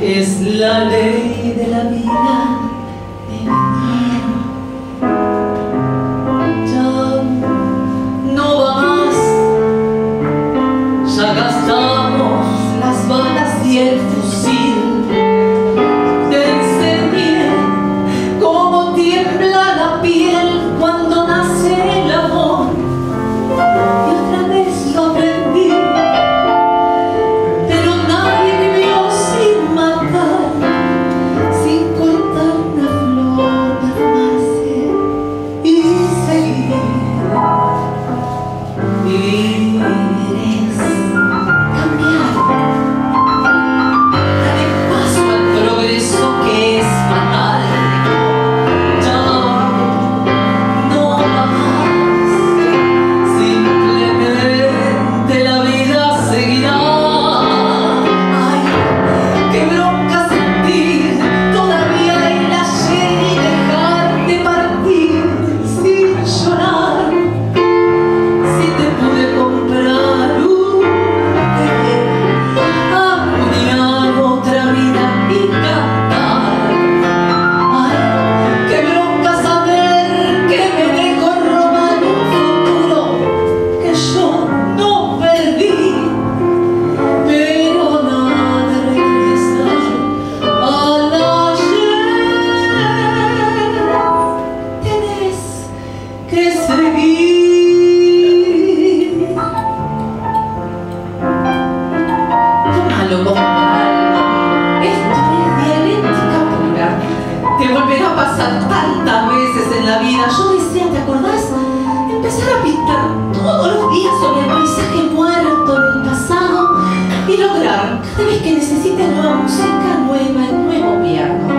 Es la ley de la vida de venir. Ya no va más, ya gastamos las balas y el fusil. Te enseñé cómo tiembla la piel cuando nace el amor, y otra vez lo aprendí. Pero nadie vivió sin matar, sin cortar una flor, amarse y seguir. Vivir es cambiar, darle paso al progreso que es fatal. Ya no va más, simplemente la vida seguirá. Ay, qué bronca sentir todavía el ayer y dejarte partir sin llorar. Si te pude comprar un bebé, acuñar otra vida y cantar. Ay, qué bronca saber que me dejó robar un futuro que yo no perdí. Pero nada regresa al ayer. Tenés que seguir. Tómalo con calma, esto es dialéctica pura. Te volverá a pasar tantas veces en la vida. Yo decía, ¿te acordás? Empezar a pintar todos los días sobre el paisaje muerto del pasado y lograr, cada vez que necesites nueva música, nueva, el nuevo piano.